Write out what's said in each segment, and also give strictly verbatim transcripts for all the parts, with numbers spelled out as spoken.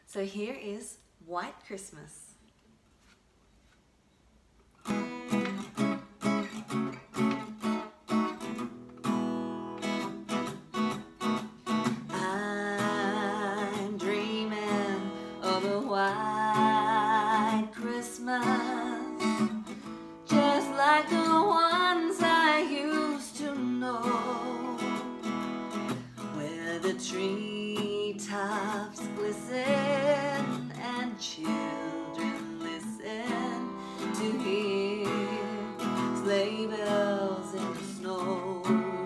So here is White Christmas. I'm dreaming of a white Christmas, just like the ones I used to know, where the treetops glisten and children listen to hear sleigh bells in the snow.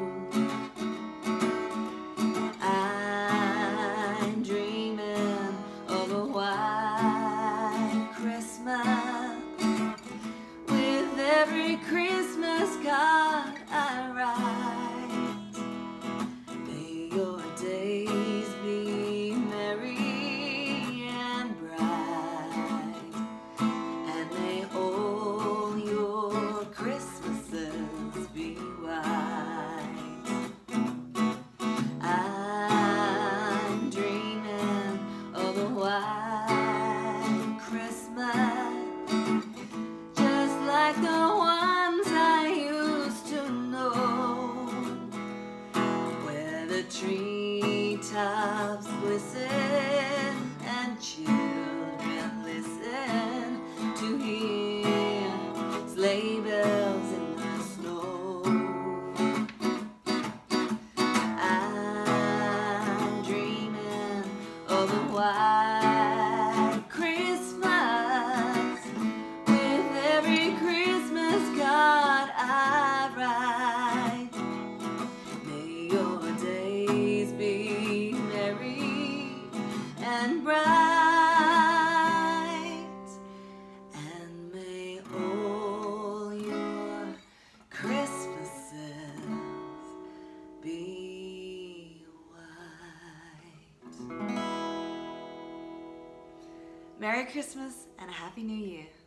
I'm dreaming of a white Christmas, with every Christmas card I write. May your days be merry and bright, and may all your Christmases be white. I'm dreaming of a white Christmas, just like the ones I used to know, where the treetops glisten and children listen to hear sleigh bells in the snow. I'm dreaming of a white Christmas, with every Christmas card I write. May your days be merry and bright, and may all your Christmases be white. Merry Christmas and a Happy New Year.